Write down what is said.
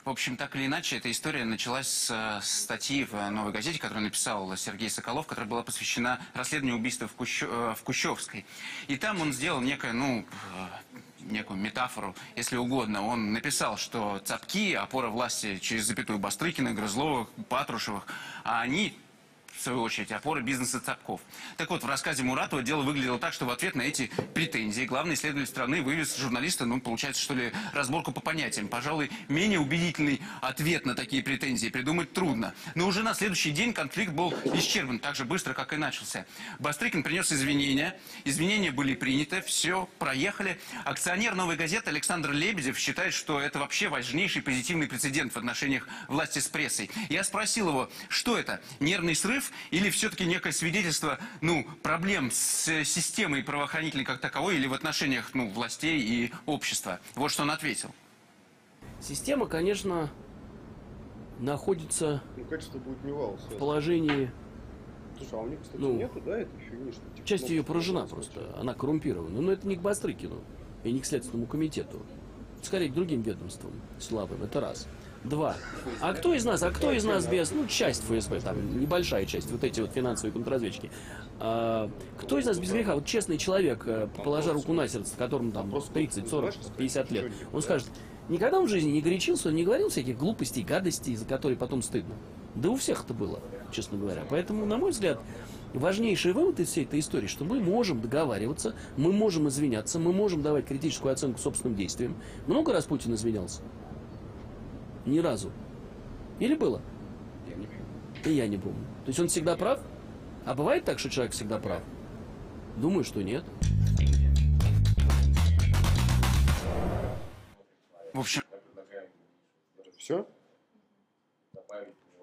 В общем, так или иначе, эта история началась с статьи в «Новой газете», которую написал Сергей Соколов, которая была посвящена расследованию убийства в Кущевской. И там он сделал некую метафору, если угодно. Он написал, что Цапки — опора власти через запятую Бастрыкина, Грызловых, Патрушевых, а они, в свою очередь, опоры бизнеса Цапков. Так вот, в рассказе Муратова дело выглядело так, что в ответ на эти претензии главный исследователь страны вывез журналиста, получается, что ли, разборку по понятиям. Пожалуй, менее убедительный ответ на такие претензии придумать трудно. Но уже на следующий день конфликт был исчерпан так же быстро, как и начался. Бастрыкин принес извинения. Извинения были приняты, все, проехали. Акционер «Новой газеты» Александр Лебедев считает, что это вообще важнейший позитивный прецедент в отношениях власти с прессой. Я спросил его, что это, нервный срыв или все-таки некое свидетельство, проблем с системой правоохранительной как таковой или в отношениях, властей и общества? Вот что он ответил. Система, конечно, находится в положении... Слушай, а у них, кстати, нету, да, этой фигни, что... Часть ее поражена просто, она коррумпирована. Но это не к Бастрыкину и не к Следственному комитету. Скорее, к другим ведомствам силовым, это раз. Два. А кто из нас без, часть ФСБ, там, небольшая часть, вот эти вот финансовые контрразведчики, кто из нас без греха, вот честный человек, положа руку на сердце, которому там 30, 40, 50 лет, он скажет, никогда он в жизни не горячился, он не говорил всяких глупостей, гадостей, за которые потом стыдно. Да у всех это было, честно говоря. Поэтому, на мой взгляд, важнейший вывод из всей этой истории, что мы можем договариваться, мы можем извиняться, мы можем давать критическую оценку собственным действиям. Много раз Путин извинялся? Ни разу. Или было? И я не помню. То есть он всегда прав? А бывает так, что человек всегда прав? Думаю, что нет. В общем... Все?